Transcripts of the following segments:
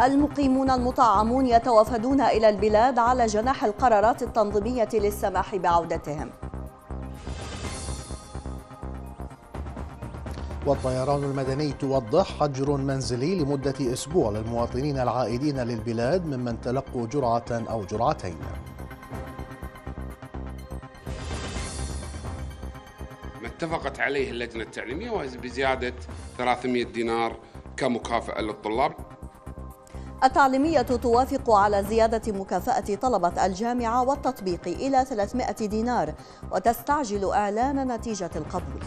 المقيمون المطعمون يتوافدون إلى البلاد على جناح القرارات التنظيمية للسماح بعودتهم. والطيران المدني توضح حجر منزلي لمدة أسبوع للمواطنين العائدين للبلاد ممن تلقوا جرعة أو جرعتين. ما اتفقت عليه اللجنة التعليمية بزيادة 300 دينار كمكافأة للطلاب. التعليمية توافق على زيادة مكافأة طلبة الجامعة والتطبيق إلى 300 دينار وتستعجل إعلان نتيجة القبول.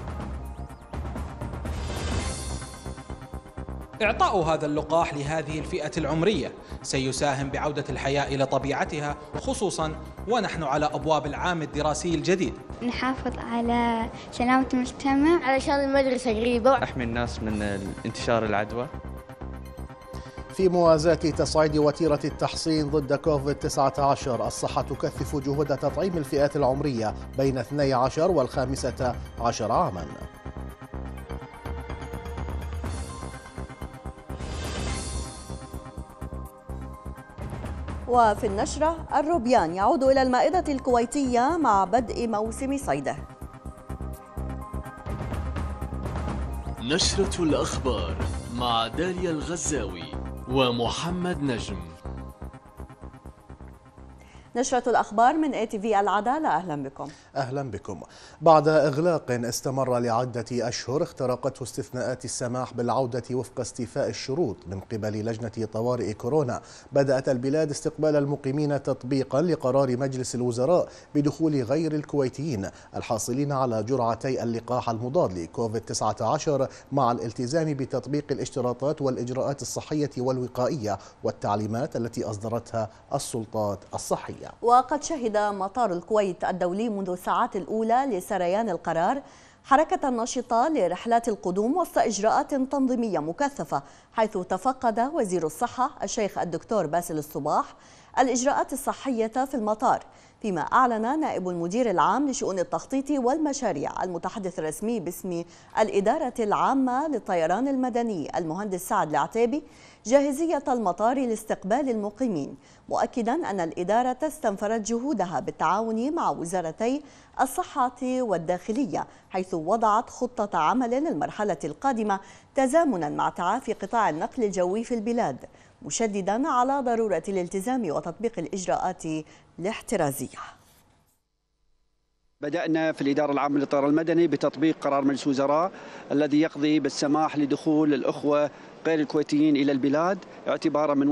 إعطاء هذا اللقاح لهذه الفئة العمرية سيساهم بعودة الحياة إلى طبيعتها، خصوصا ونحن على أبواب العام الدراسي الجديد. نحافظ على سلامة المجتمع علشان المدرسة قريبة، نحمي الناس من انتشار العدوى. في موازاة تصعيد وتيرة التحصين ضد كوفيد-19، الصحة تكثف جهود تطعيم الفئات العمرية بين 12 و15 عاما. وفي النشرة، الروبيان يعود إلى المائدة الكويتية مع بدء موسم صيده. نشرة الأخبار مع داليا الغزاوي ومحمد نجم. نشرة الأخبار من ATV العدالة، أهلا بكم. أهلا بكم. بعد إغلاق استمر لعدة أشهر اخترقته استثناءات السماح بالعودة وفق استيفاء الشروط من قبل لجنة طوارئ كورونا، بدأت البلاد استقبال المقيمين تطبيقا لقرار مجلس الوزراء بدخول غير الكويتيين الحاصلين على جرعتي اللقاح المضاد لكوفيد-19 مع الالتزام بتطبيق الاشتراطات والإجراءات الصحية والوقائية والتعليمات التي أصدرتها السلطات الصحية. وقد شهد مطار الكويت الدولي منذ الساعات الأولى لسريان القرار حركة نشطة لرحلات القدوم وسط إجراءات تنظيمية مكثفة، حيث تفقد وزير الصحة الشيخ الدكتور باسل الصباح الإجراءات الصحية في المطار، فيما أعلن نائب المدير العام لشؤون التخطيط والمشاريع المتحدث الرسمي باسم الإدارة العامة للطيران المدني المهندس سعد العتيبي جاهزية المطار لاستقبال المقيمين، مؤكدا أن الإدارة استنفرت جهودها بالتعاون مع وزارتي الصحة والداخلية، حيث وضعت خطة عمل للمرحلة القادمة تزامنا مع تعافي قطاع النقل الجوي في البلاد، مشددا على ضرورة الالتزام وتطبيق الإجراءات الاحترازية. بدأنا في الإدارة العامة للطيران المدني بتطبيق قرار مجلس الوزراء الذي يقضي بالسماح لدخول الأخوة غير الكويتيين إلى البلاد اعتبارا من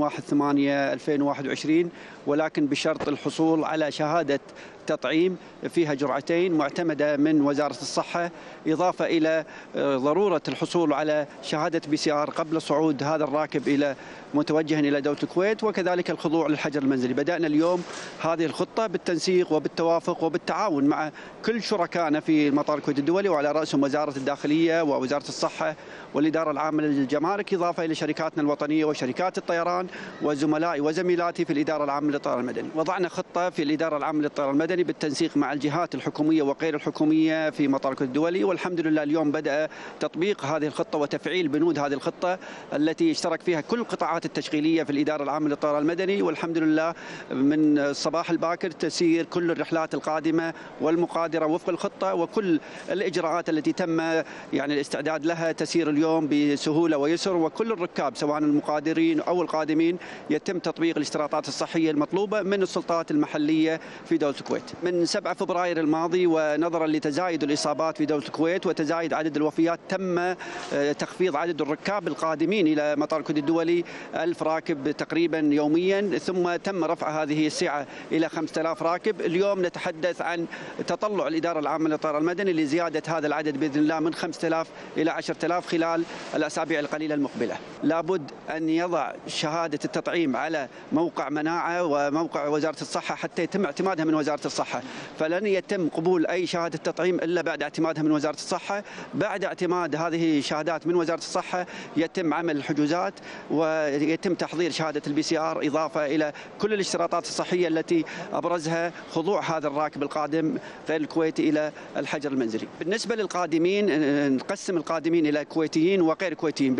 1/8/2021، ولكن بشرط الحصول على شهادة تطعيم فيها جرعتين معتمدة من وزارة الصحة، إضافة إلى ضرورة الحصول على شهادة PCR قبل صعود هذا الراكب إلى متوجها إلى دولة الكويت، وكذلك الخضوع للحجر المنزلي. بدأنا اليوم هذه الخطة بالتنسيق وبالتوافق وبالتعاون مع كل شركائنا في مطار الكويت الدولي، وعلى رأسهم وزارة الداخلية ووزارة الصحة والإدارة العامة للجمارك، إضافة إلى شركاتنا الوطنية وشركات الطيران وزملائي وزميلاتي في الإدارة العامة للطيران المدني. وضعنا خطة في الإدارة العامة للطيران المدني بالتنسيق مع الجهات الحكومية وغير الحكومية في مطار الكويت الدولي، والحمد لله اليوم بدأ تطبيق هذه الخطة وتفعيل بنود هذه الخطة التي اشترك فيها كل القطاعات التشغيلية في الإدارة العامة للطيران المدني، والحمد لله من الصباح الباكر تسير كل الرحلات القادمة والمقادرة وفق الخطة، وكل الإجراءات التي تم الاستعداد لها تسير اليوم بسهولة ويسر، وكل الركاب سواء المقادرين أو القادمين يتم تطبيق الاشتراطات الصحية المطلوبة من السلطات المحلية في دولة الكويت. من 7 فبراير الماضي ونظرا لتزايد الإصابات في دولة الكويت وتزايد عدد الوفيات، تم تخفيض عدد الركاب القادمين إلى مطار الكويت الدولي 1000 راكب تقريبا يوميا، ثم تم رفع هذه السعة إلى 5000 راكب. اليوم نتحدث عن تطلع الإدارة العامة للطيران المدني لزيادة هذا العدد بإذن الله من 5000 إلى 10000 خلال الأسابيع القليلة المقبلة. لابد أن يضع شهادة التطعيم على موقع مناعة وموقع وزارة الصحة حتى يتم اعتمادها من وزارة الصحة، فلن يتم قبول أي شهادة تطعيم إلا بعد اعتمادها من وزارة الصحة. بعد اعتماد هذه الشهادات من وزارة الصحة يتم عمل الحجوزات ويتم تحضير شهادة الPCR، إضافة إلى كل الاشتراطات الصحية التي أبرزها خضوع هذا الراكب القادم غير الكويتي إلى الحجر المنزلي. بالنسبة للقادمين نقسم القادمين إلى كويتيين وغير كويتيين. بالنسبة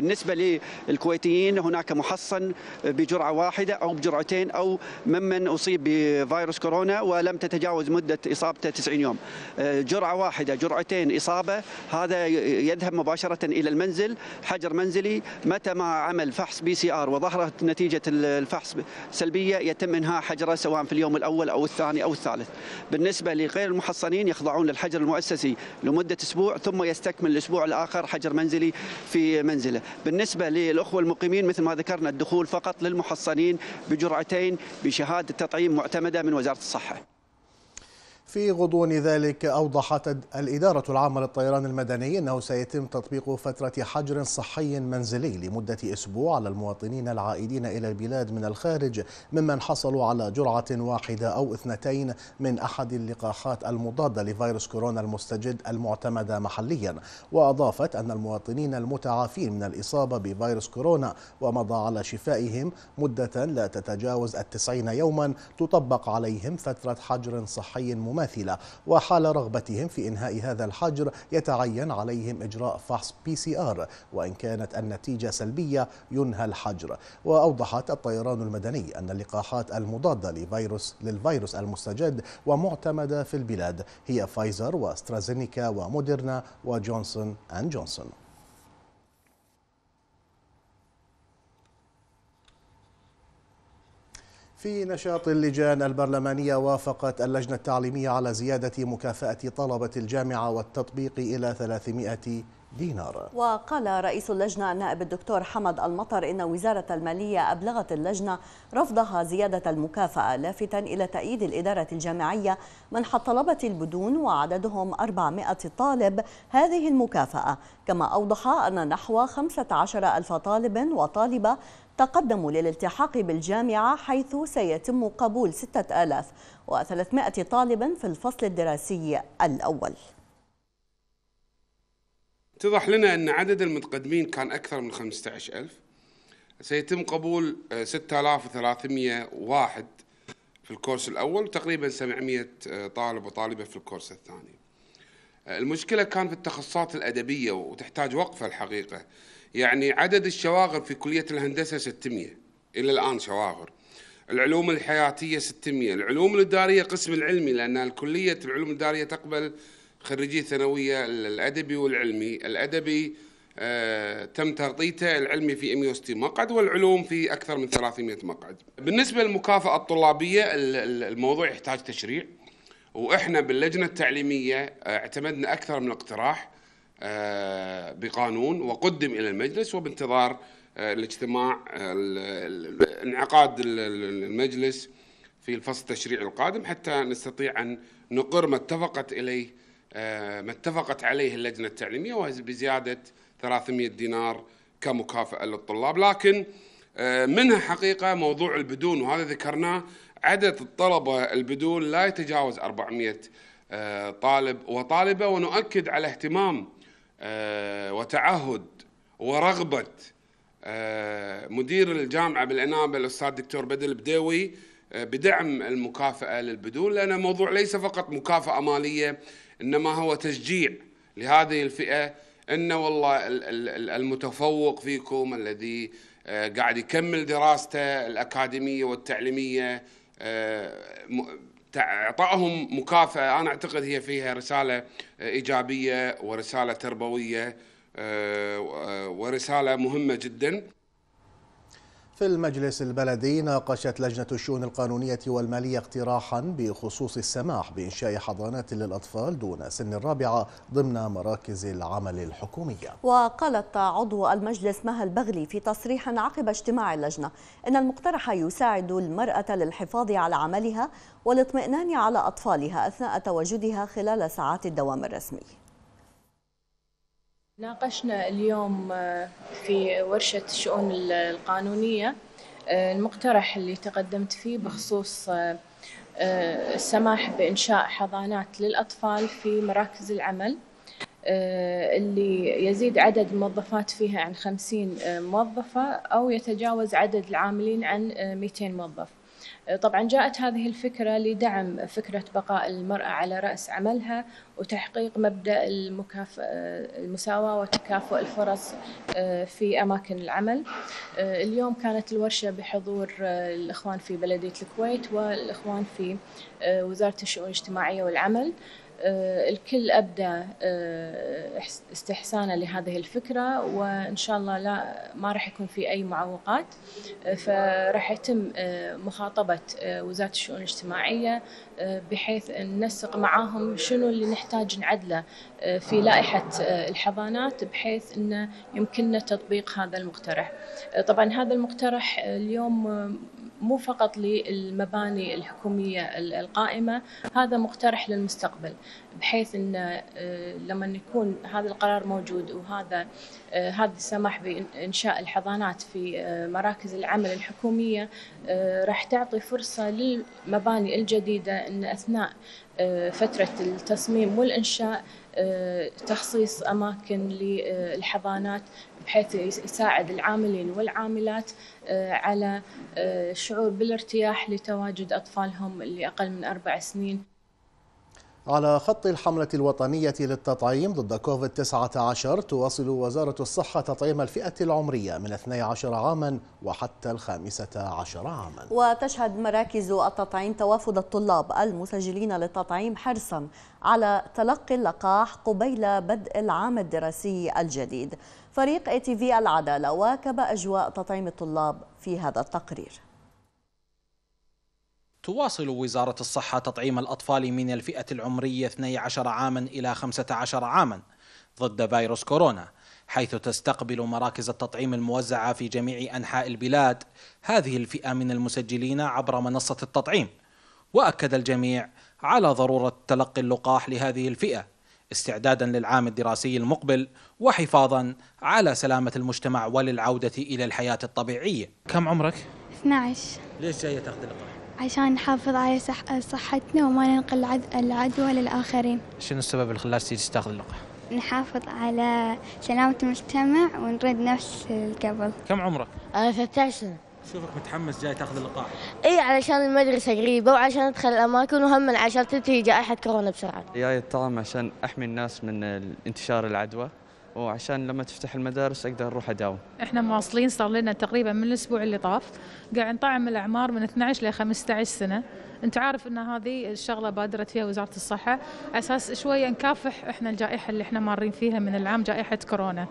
للكويتيين هناك محصن بجرعة واحدة أو بجرعتين أو ممن أصيب بفيروس كورونا ولم تتجاوز مدة إصابته 90 يوم. جرعة واحدة جرعتين إصابة هذا يذهب مباشرة إلى المنزل، حجر منزلي. متى ما عمل فحص PCR وظهرت نتيجة الفحص سلبية يتم إنهاء حجره سواء في اليوم الأول أو الثاني أو الثالث. بالنسبة لغير المحصنين يخضعون للحجر المؤسسي لمدة أسبوع ثم يستكمل الأسبوع الآخر حجر منزلي في منزله. بالنسبة للأخوة المقيمين مثل ما ذكرنا الدخول فقط للمحصنين بجرعتين بشهادة تطعيم معتمدة من وزارة الصحة. في غضون ذلك أوضحت الإدارة العامة للطيران المدني أنه سيتم تطبيق فترة حجر صحي منزلي لمدة أسبوع على المواطنين العائدين إلى البلاد من الخارج ممن حصلوا على جرعة واحدة أو 2 من أحد اللقاحات المضادة لفيروس كورونا المستجد المعتمدة محليا. وأضافت أن المواطنين المتعافين من الإصابة بفيروس كورونا ومضى على شفائهم مدة لا تتجاوز 90 يوما تطبق عليهم فترة حجر صحي مماثلة، وحال رغبتهم في إنهاء هذا الحجر يتعين عليهم إجراء فحص PCR، وإن كانت النتيجة سلبية ينهى الحجر. وأوضحت الطيران المدني أن اللقاحات المضادة للفيروس المستجد ومعتمدة في البلاد هي فايزر واسترازينيكا وموديرنا وجونسون أند جونسون. في نشاط اللجان البرلمانية وافقت اللجنة التعليمية على زيادة مكافأة طلبة الجامعة والتطبيق إلى 300 دينار. وقال رئيس اللجنة النائب الدكتور حمد المطر إن وزارة المالية أبلغت اللجنة رفضها زيادة المكافأة، لافتا إلى تأييد الإدارة الجامعية منح طلبة البدون وعددهم 400 طالب هذه المكافأة. كما أوضح أن نحو 15,000 طالب وطالبة تقدموا للالتحاق بالجامعة، حيث سيتم قبول 6300 طالب في الفصل الدراسي الأول. اتضح لنا أن عدد المتقدمين كان أكثر من 15,000. سيتم قبول 6300 واحد في الكورس الأول وتقريبا 700 طالب وطالبة في الكورس الثاني. المشكلة كان في التخصصات الأدبية وتحتاج وقفة الحقيقة. يعني عدد الشواغر في كلية الهندسة 600 إلى الآن شواغر. العلوم الحياتية 600. العلوم الإدارية قسم العلمي، لأن الكلية العلوم الإدارية تقبل خريجي ثانوية الأدبي والعلمي. الأدبي تم تغطيته، العلمي في 160 مقعد والعلوم في أكثر من 300 مقعد. بالنسبة للمكافأة الطلابية الموضوع يحتاج تشريع، وإحنا باللجنة التعليمية اعتمدنا أكثر من اقتراح بقانون وقدم إلى المجلس، وبانتظار الاجتماع انعقاد المجلس في الفصل التشريعي القادم حتى نستطيع أن نقر ما اتفقت عليه اللجنة التعليمية، وهي بزيادة 300 دينار كمكافأة للطلاب. لكن منها حقيقة موضوع البدون، وهذا ذكرناه. عدد الطلبة البدون لا يتجاوز 400 طالب وطالبة، ونؤكد على اهتمام وتعهد ورغبة مدير الجامعة بالإنابة الأستاذ دكتور بدر البديوي بدعم المكافأة للبدون، لأن الموضوع ليس فقط مكافأة مالية، إنما هو تشجيع لهذه الفئة. إن والله المتفوق فيكم الذي قاعد يكمل دراسته الأكاديمية والتعليمية إعطائهم مكافأة، أنا أعتقد هي فيها رسالة إيجابية ورسالة تربوية ورسالة مهمة جدا. في المجلس البلدي ناقشت لجنة الشؤون القانونية والمالية اقتراحا بخصوص السماح بإنشاء حضانات للأطفال دون سن الرابعة ضمن مراكز العمل الحكومية. وقالت عضو المجلس مها البغلي في تصريح عقب اجتماع اللجنة إن المقترح يساعد المرأة للحفاظ على عملها والاطمئنان على أطفالها أثناء تواجدها خلال ساعات الدوام الرسمي. ناقشنا اليوم في ورشة الشؤون القانونية المقترح اللي تقدمت فيه بخصوص السماح بإنشاء حضانات للأطفال في مراكز العمل اللي يزيد عدد الموظفات فيها عن 50 موظفة أو يتجاوز عدد العاملين عن 200 موظف. طبعا جاءت هذه الفكرة لدعم فكرة بقاء المرأة على رأس عملها وتحقيق مبدأ المساواة وتكافؤ الفرص في أماكن العمل. اليوم كانت الورشة بحضور الإخوان في بلدية الكويت والإخوان في وزارة الشؤون الاجتماعية والعمل. الكل أبدى استحسانه لهذه الفكرة، وإن شاء الله ما راح يكون في أي معوقات، فراح يتم مخاطبة وزارة الشؤون الاجتماعية بحيث ننسق معاهم شنو اللي نحتاج نعدله في لائحة الحضانات بحيث أن يمكننا تطبيق هذا المقترح. طبعا هذا المقترح اليوم مو فقط للمباني الحكومية القائمة، هذا مقترح للمستقبل، بحيث أن لما يكون هذا القرار موجود وهذا السماح بإنشاء الحضانات في مراكز العمل الحكومية راح تعطي فرصة للمباني الجديدة أن أثناء فترة التصميم والإنشاء تخصيص أماكن للحضانات بحيث يساعد العاملين والعاملات على الشعور بالارتياح لتواجد أطفالهم اللي أقل من 4 سنين. على خط الحملة الوطنية للتطعيم ضد كوفيد-19 تواصل وزارة الصحة تطعيم الفئة العمرية من 12 عاما وحتى 15 عاما. وتشهد مراكز التطعيم توافد الطلاب المسجلين للتطعيم حرصا على تلقي اللقاح قبيل بدء العام الدراسي الجديد. فريق ATV العدالة واكب أجواء تطعيم الطلاب في هذا التقرير. تواصل وزارة الصحة تطعيم الأطفال من الفئة العمرية 12 عاما إلى 15 عاما ضد فيروس كورونا، حيث تستقبل مراكز التطعيم الموزعة في جميع أنحاء البلاد هذه الفئة من المسجلين عبر منصة التطعيم. وأكد الجميع على ضرورة تلقي اللقاح لهذه الفئة استعدادا للعام الدراسي المقبل وحفاظا على سلامة المجتمع وللعودة إلى الحياة الطبيعية. كم عمرك؟ 12. ليش جاية تاخذ اللقاح؟ عشان نحافظ على صحتنا وما ننقل العدوى للآخرين. شنو السبب اللي خلاك تيجي تاخذ اللقاح؟ نحافظ على سلامة المجتمع ونرد نفس قبل. كم عمرك؟ أنا 13 سنة. شوفك متحمس جاي تاخذ اللقاح. اي علشان المدرسة قريبة وعشان ادخل الاماكن وهم عشان تنتهي جائحة كورونا بسرعة. جاي الطعم عشان احمي الناس من انتشار العدوى، وعشان لما تفتح المدارس اقدر اروح اداوم. احنا مواصلين صار لنا تقريبا من الاسبوع اللي طاف قاعد نطعم الاعمار من 12 ل 15 سنة. انت عارف ان هذه الشغلة بادرت فيها وزارة الصحة اساس شوية نكافح احنا الجائحة اللي احنا مارين فيها من العام، جائحة كورونا.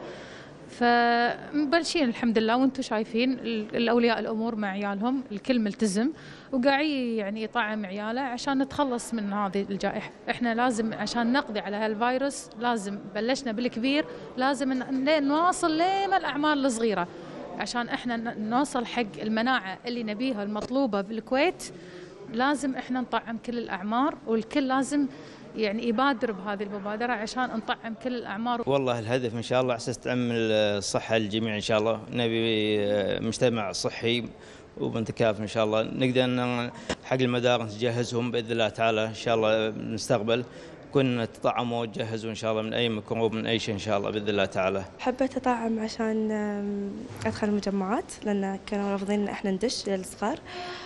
فمبلشين الحمد لله، وانتم شايفين الاولياء الامور مع عيالهم الكل ملتزم وقاعد يعني يطعم عياله عشان نتخلص من هذه الجائحه. احنا لازم عشان نقضي على هالفيروس لازم بلشنا بالكبير، لازم نواصل لما الاعمار الصغيره عشان احنا نوصل حق المناعه اللي نبيها المطلوبه بالكويت. لازم احنا نطعم كل الاعمار والكل لازم يعني يبادر بهذه المبادرة عشان نطعم كل الأعمار. والله الهدف إن شاء الله على أساس تعم الصحة للجميع إن شاء الله. نبي مجتمع صحي ومتكافئ إن شاء الله. نقدر حق المدارس نجهزهم بإذن الله تعالى إن شاء الله نستقبل كنا تطعموا وتجهزوا إن شاء الله من أي ميكروب من أي شيء إن شاء الله بإذن الله تعالى. حبيت أطعم عشان أدخل المجمعات لأن كانوا رافضين إن إحنا ندش للصغار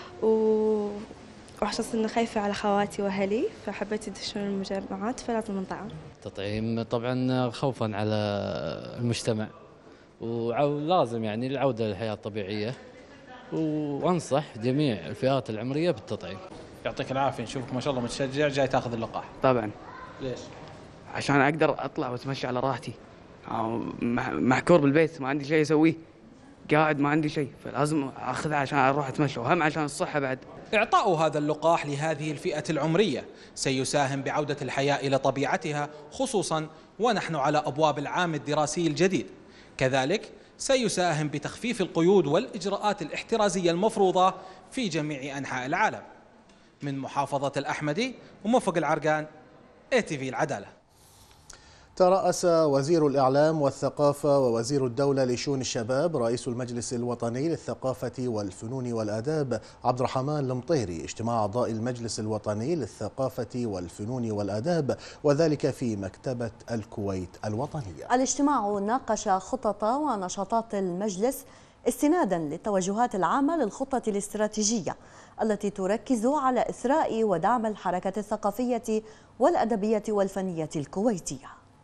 وحسيت إني خايفة على خواتي وأهلي فحبيت يدشون المجمعات فلازم نطعم. تطعيم طبعا خوفا على المجتمع ولازم يعني العودة للحياة الطبيعية، وأنصح جميع الفئات العمرية بالتطعيم. يعطيك العافية، نشوفك ما شاء الله متشجع جاي تاخذ اللقاح. طبعا. ليش؟ عشان أقدر أطلع وأتمشى على راحتي. محكور بالبيت ما عندي شيء أسويه، قاعد ما عندي شيء فلازم أخذها عشان أروح أتمشى وهم عشان الصحة بعد. إعطاء هذا اللقاح لهذه الفئة العمرية سيساهم بعودة الحياة إلى طبيعتها، خصوصا ونحن على أبواب العام الدراسي الجديد. كذلك سيساهم بتخفيف القيود والإجراءات الاحترازية المفروضة في جميع أنحاء العالم. من محافظة الأحمدي وموفق العرقان، ATV العدالة. ترأس وزير الإعلام والثقافة ووزير الدولة لشؤون الشباب رئيس المجلس الوطني للثقافة والفنون والآداب عبد الرحمن المطيري اجتماع أعضاء المجلس الوطني للثقافة والفنون والآداب، وذلك في مكتبة الكويت الوطنية. الاجتماع ناقش خطط ونشاطات المجلس استنادا للتوجهات العامة للخطة الاستراتيجية التي تركز على إثراء ودعم الحركة الثقافية والأدبية والفنية الكويتية.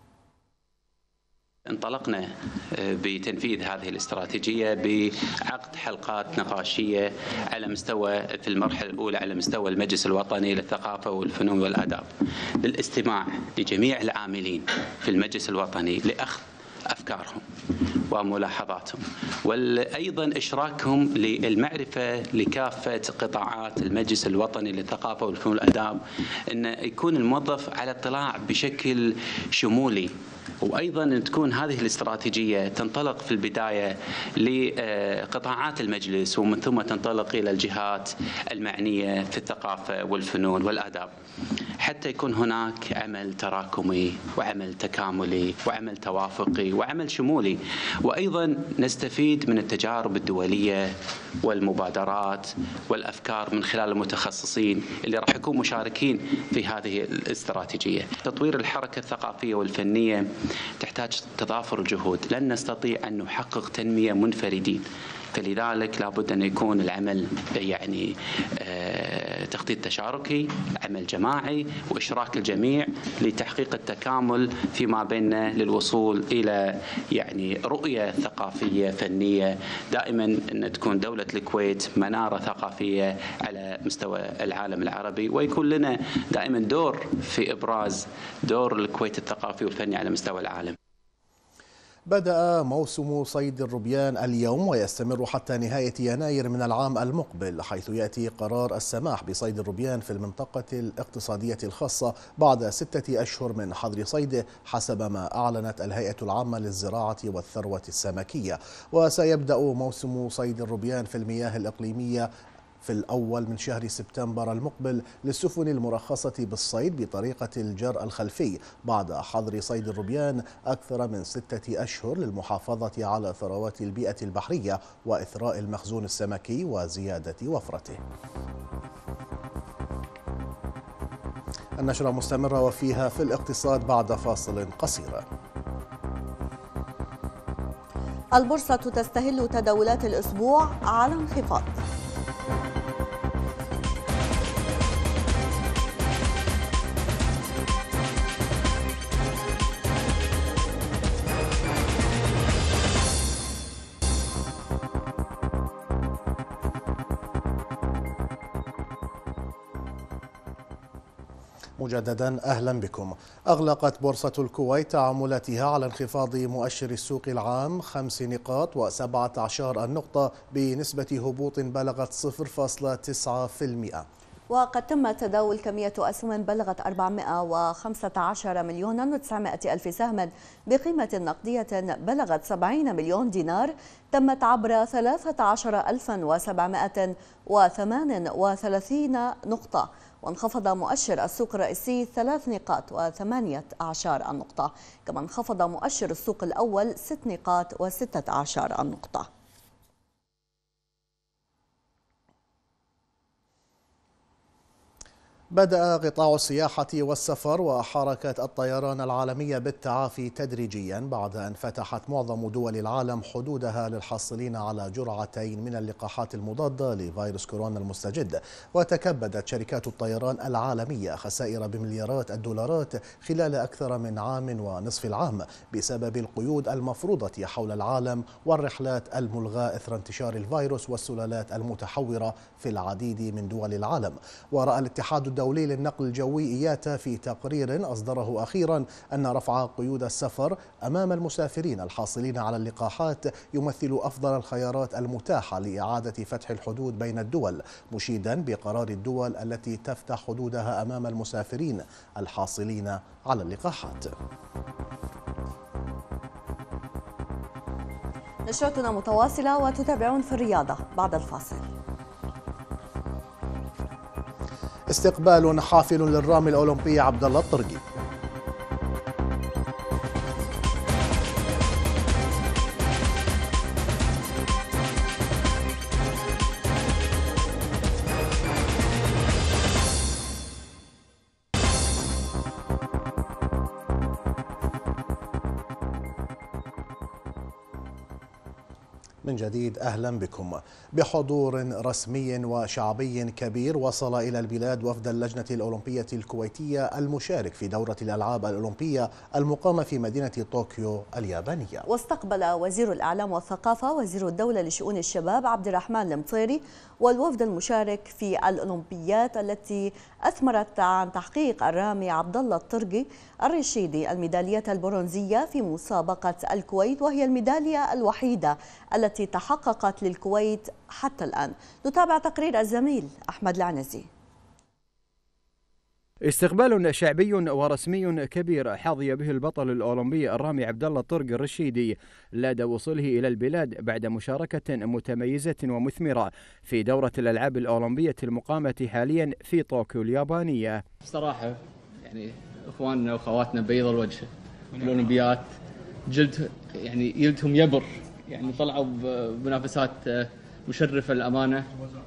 انطلقنا بتنفيذ هذه الاستراتيجية بعقد حلقات نقاشية على مستوى في المرحلة الأولى على مستوى المجلس الوطني للثقافة والفنون والآداب للاستماع لجميع العاملين في المجلس الوطني لأخذ أفكارهم وملاحظاتهم وأيضا إشراكهم للمعرفة لكافة قطاعات المجلس الوطني للثقافة والفنون والآداب أن يكون الموظف على اطلاع بشكل شمولي، وأيضا أن تكون هذه الاستراتيجية تنطلق في البداية لقطاعات المجلس ومن ثم تنطلق إلى الجهات المعنية في الثقافة والفنون والآداب حتى يكون هناك عمل تراكمي وعمل تكاملي وعمل توافقي وعمل شمولي، وأيضا نستفيد من التجارب الدولية والمبادرات والأفكار من خلال المتخصصين اللي راح يكونوا مشاركين في هذه الاستراتيجية. تطوير الحركة الثقافية والفنية تحتاج تضافر الجهود، لن نستطيع أن نحقق تنمية منفردين، فلذلك لابد أن يكون العمل يعني تخطيط تشاركي، عمل جماعي وإشراك الجميع لتحقيق التكامل فيما بيننا للوصول إلى يعني رؤية ثقافية فنية دائما أن تكون دولة الكويت منارة ثقافية على مستوى العالم العربي، ويكون لنا دائما دور في إبراز دور الكويت الثقافي والفني على مستوى العالم. بدأ موسم صيد الروبيان اليوم ويستمر حتى نهاية يناير من العام المقبل، حيث يأتي قرار السماح بصيد الروبيان في المنطقة الاقتصادية الخاصة بعد 6 أشهر من حظر صيده حسب ما أعلنت الهيئة العامة للزراعة والثروة السمكية. وسيبدأ موسم صيد الروبيان في المياه الإقليمية في الأول من شهر سبتمبر المقبل للسفن المرخصة بالصيد بطريقة الجر الخلفي بعد حظر صيد الروبيان أكثر من 6 أشهر للمحافظة على ثروات البيئة البحرية وإثراء المخزون السمكي وزيادة وفرته. النشرة مستمرة وفيها في الاقتصاد بعد فاصل قصير. البورصة تستهل تداولات الأسبوع على انخفاض. مجددا أهلا بكم. أغلقت بورصة الكويت تعاملاتها على انخفاض مؤشر السوق العام 5 نقاط و17 النقطة بنسبة هبوط بلغت 0.9%. وقد تم تداول كمية أسهم بلغت 415 مليون و900 ألف سهم بقيمة نقدية بلغت 70 مليون دينار تمت عبر 13738 نقطة. وانخفض مؤشر السوق الرئيسي 3 نقاط و18 النقطة، كما انخفض مؤشر السوق الأول 6 نقاط و16 النقطة. بدأ قطاع السياحة والسفر وحركة الطيران العالمية بالتعافي تدريجيا بعد أن فتحت معظم دول العالم حدودها للحاصلين على جرعتين من اللقاحات المضادة لفيروس كورونا المستجد. وتكبدت شركات الطيران العالمية خسائر بمليارات الدولارات خلال أكثر من عام ونصف العام بسبب القيود المفروضة حول العالم والرحلات الملغاة إثر انتشار الفيروس والسلالات المتحورة في العديد من دول العالم. ورأى الاتحاد الدولي للنقل الجوي إياتا في تقرير أصدره أخيرا أن رفع قيود السفر أمام المسافرين الحاصلين على اللقاحات يمثل أفضل الخيارات المتاحة لإعادة فتح الحدود بين الدول، مشيدا بقرار الدول التي تفتح حدودها أمام المسافرين الحاصلين على اللقاحات. نشرتنا متواصلة وتتابعون في الرياضة بعد الفاصل. استقبال حافل للرامي الأولمبي عبد الله الطرقي. من جديد أهلا بكم. بحضور رسمي وشعبي كبير وصل إلى البلاد وفد اللجنة الأولمبية الكويتية المشارك في دورة الألعاب الأولمبية المقامة في مدينة طوكيو اليابانية. واستقبل وزير الإعلام والثقافة وزير الدولة لشؤون الشباب عبد الرحمن المطيري والوفد المشارك في الأولمبيات التي أثمرت عن تحقيق الرامي عبد الله الطرقي الرشيدي الميدالية البرونزية في مسابقة الكويت، وهي الميدالية الوحيدة التي تحققت للكويت حتى الآن. نتابع تقرير الزميل أحمد العنزي. استقبال شعبي ورسمي كبير حظي به البطل الأولمبي الرامي عبد الله الطرقي الرشيدي لدى وصوله إلى البلاد بعد مشاركة متميزة ومثمرة في دورة الألعاب الأولمبية المقامة حاليا في طوكيو اليابانية. بصراحة يعني إخواننا وأخواتنا بيض الوجه بالأولمبيات، جلد يعني يلدهم يبر، يعني طلعوا بمنافسات مشرفة للأمانة،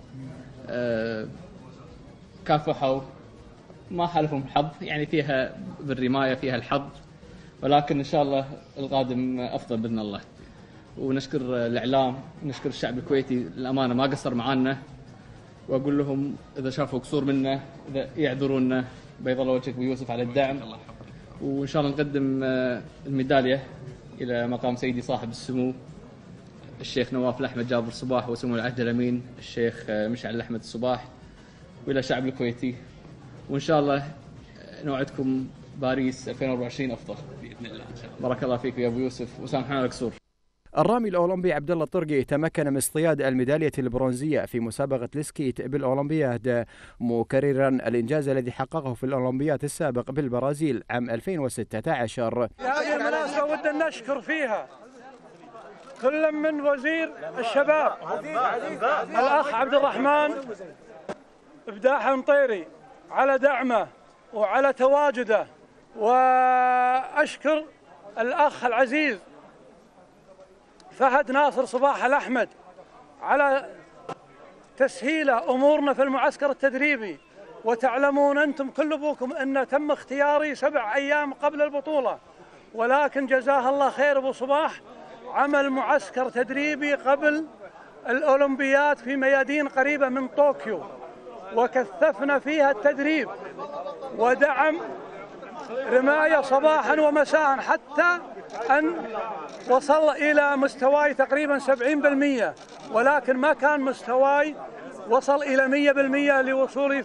كافحوا ما حالفهم الحظ، يعني فيها بالرماية فيها الحظ، ولكن إن شاء الله القادم أفضل بإذن الله. ونشكر الإعلام ونشكر الشعب الكويتي الأمانة ما قصر معانا، وأقول لهم إذا شافوا قصور منا إذا يعذرونا. بيض الله وجهك بيوسف على الدعم، وإن شاء الله نقدم الميدالية إلى مقام سيدي صاحب السمو الشيخ نواف الأحمد جابر الصباح وسمو العهد الأمين الشيخ مشعل الأحمد الصباح، وإلى الشعب الكويتي، وإن شاء الله نوعدكم باريس 2024 أفضل بإذن الله. بارك الله فيك يا أبو يوسف وسامحنا على القصور. الرامي الأولمبي عبد الله الطرقي تمكن من اصطياد الميدالية البرونزية في مسابقة السكيت بالأولمبياد، مكررا الإنجاز الذي حققه في الأولمبياد السابق بالبرازيل عام 2016. هذه المناسبة ودنا نشكر فيها كل من وزير الشباب الأخ عبد الرحمن بداح المطيري على دعمه وعلى تواجده، وأشكر الأخ العزيز فهد ناصر صباح الأحمد على تسهيل أمورنا في المعسكر التدريبي. وتعلمون أنتم كل أبوكم أن تم اختياري 7 أيام قبل البطولة، ولكن جزاه الله خير أبو صباح عمل معسكر تدريبي قبل الأولمبيات في ميادين قريبة من طوكيو، وكثفنا فيها التدريب ودعم رماية صباحا ومساء حتى أن وصل إلى مستواي تقريبا 70%، ولكن ما كان مستواي وصل إلى 100% لوصولي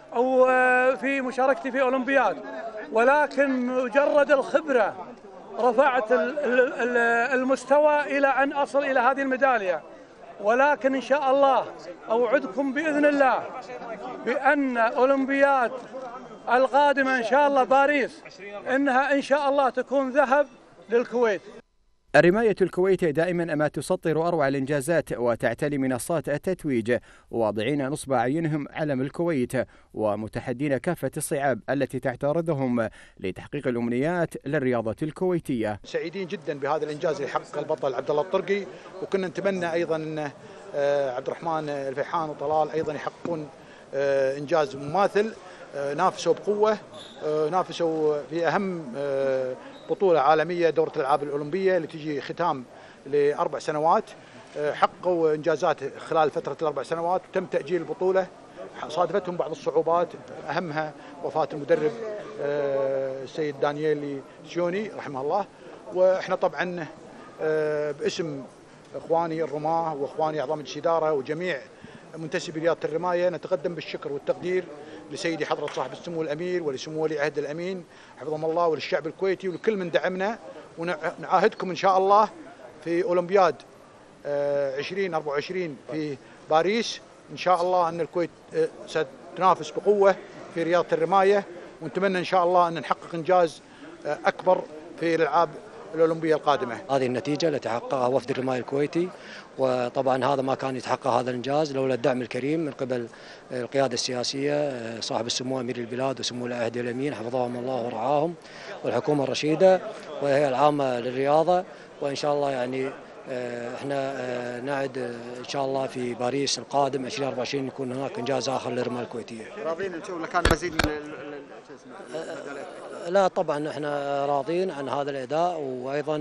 في مشاركتي في أولمبياد، ولكن مجرد الخبرة رفعت المستوى إلى أن أصل إلى هذه الميدالية. ولكن إن شاء الله أوعدكم بإذن الله بأن أولمبياد القادمة إن شاء الله باريس إنها إن شاء الله تكون ذهب للكويت. الرماية الكويتية دائما ما تسطر أروع الإنجازات وتعتلي منصات التتويج، واضعين نصب أعينهم علم الكويت ومتحدين كافة الصعاب التي تعترضهم لتحقيق الأمنيات للرياضة الكويتية. سعيدين جدا بهذا الإنجاز اللي حقق البطل عبد الله الطرقي، وكنا نتمنى أيضا أن عبد الرحمن الفيحان وطلال أيضا يحققون إنجاز مماثل. نافسوا بقوة، نافسوا في أهم بطولة عالمية دورة الألعاب الأولمبية اللي تجي ختام ل4 سنوات، حققوا إنجازات خلال فترة ال4 سنوات، وتم تأجيل البطولة. صادفتهم بعض الصعوبات أهمها وفاة المدرب السيد دانييلي سيوني رحمه الله. وإحنا طبعا باسم إخواني الرماة وإخواني أعضاء مجلس الإدارة وجميع منتسبي رياضة الرماية نتقدم بالشكر والتقدير لسيدي حضرة صاحب السمو الأمير ولسمو ولي عهد الأمين حفظهم الله وللشعب الكويتي ولكل من دعمنا. ونعاهدكم إن شاء الله في أولمبياد 2024 في باريس إن شاء الله أن الكويت ستنافس بقوة في رياضة الرماية، ونتمنى إن شاء الله أن نحقق إنجاز أكبر في الألعاب الأولمبية القادمة. هذه النتيجة التي حققها وفد الرماية الكويتي، وطبعا هذا ما كان يتحقق هذا الإنجاز لولا الدعم الكريم من قبل القيادة السياسية صاحب السمو أمير البلاد وسمو العهد الأمين حفظهم الله ورعاهم، والحكومة الرشيدة والهيئة العامة للرياضة. وإن شاء الله يعني احنا نعد ان شاء الله في باريس القادم 2024 يكون هناك انجاز اخر للرماية الكويتية. راضين نشوف لو كان مزيد من لا طبعا احنا راضين عن هذا الاداء، وايضا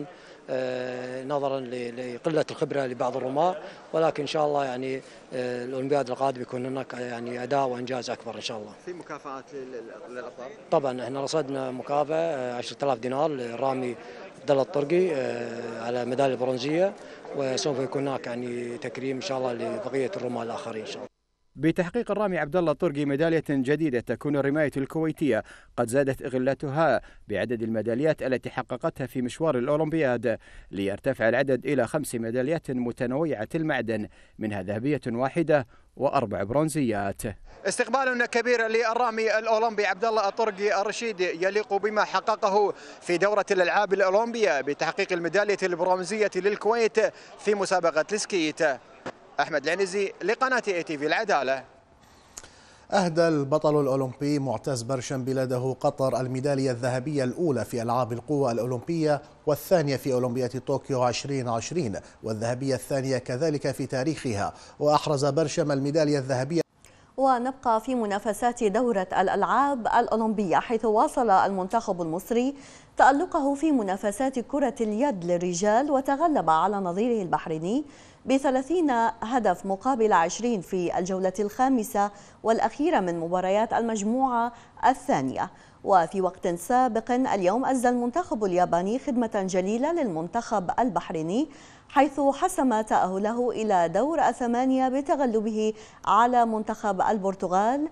نظرا لقلة الخبرة لبعض الرماة، ولكن إن شاء الله يعني الأولمبياد القادم يكون هناك يعني أداء وإنجاز أكبر إن شاء الله. في مكافآت للأبطال؟ طبعا احنا رصدنا مكافأة 10,000 دينار للرامي عبد الله الطرقي على ميدالية برونزية، وسوف يكون هناك يعني تكريم إن شاء الله لبقية الرماة الآخرين إن شاء الله. بتحقيق الرامي عبد الله الطرقي ميدالية جديدة، تكون الرماية الكويتية قد زادت غلتها بعدد الميداليات التي حققتها في مشوار الأولمبياد، ليرتفع العدد إلى 5 ميداليات متنوعة المعدن، منها ذهبية واحدة و4 برونزيات. استقبال كبير للرامي الأولمبي عبد الله الطرقي الرشيدي يليق بما حققه في دورة الألعاب الأولمبية بتحقيق الميدالية البرونزية للكويت في مسابقة السكيت. أحمد العنزي لقناة ATV العدالة. أهدى البطل الأولمبي معتز برشم بلاده قطر الميدالية الذهبية الأولى في ألعاب القوى الأولمبية، والثانية في أولمبياد طوكيو 2020، والذهبية الثانية كذلك في تاريخها، وأحرز برشم الميدالية الذهبية. ونبقى في منافسات دورة الألعاب الأولمبية، حيث واصل المنتخب المصري تألقه في منافسات كرة اليد للرجال، وتغلب على نظيره البحريني ب30 هدف مقابل 20 في الجولة الخامسة والأخيرة من مباريات المجموعة الثانية. وفي وقت سابق اليوم أسدى المنتخب الياباني خدمة جليلة للمنتخب البحريني، حيث حسم تأهله إلى دور الثمانية بتغلبه على منتخب البرتغال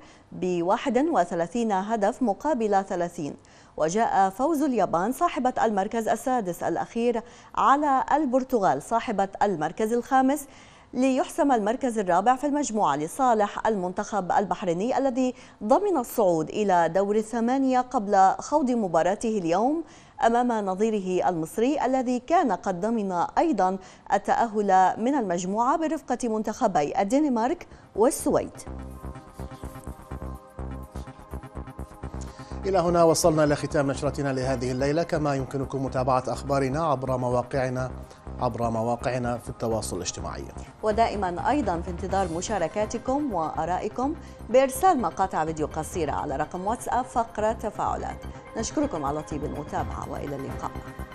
ب31 هدف مقابل 30. وجاء فوز اليابان صاحبة المركز السادس الأخير على البرتغال صاحبة المركز الخامس، ليحسم المركز الرابع في المجموعة لصالح المنتخب البحريني الذي ضمن الصعود إلى دور الثمانية قبل خوض مباراته اليوم أمام نظيره المصري الذي كان قد ضمن أيضا التأهل من المجموعة برفقة منتخبي الدنمارك والسويد. إلى هنا وصلنا إلى ختام نشرتنا لهذه الليلة، كما يمكنكم متابعة أخبارنا عبر مواقعنا في التواصل الاجتماعي، ودائما أيضا في انتظار مشاركاتكم وآرائكم بإرسال مقاطع فيديو قصيرة على رقم واتساب فقرة تفاعلات. نشكركم على طيب المتابعة وإلى اللقاء.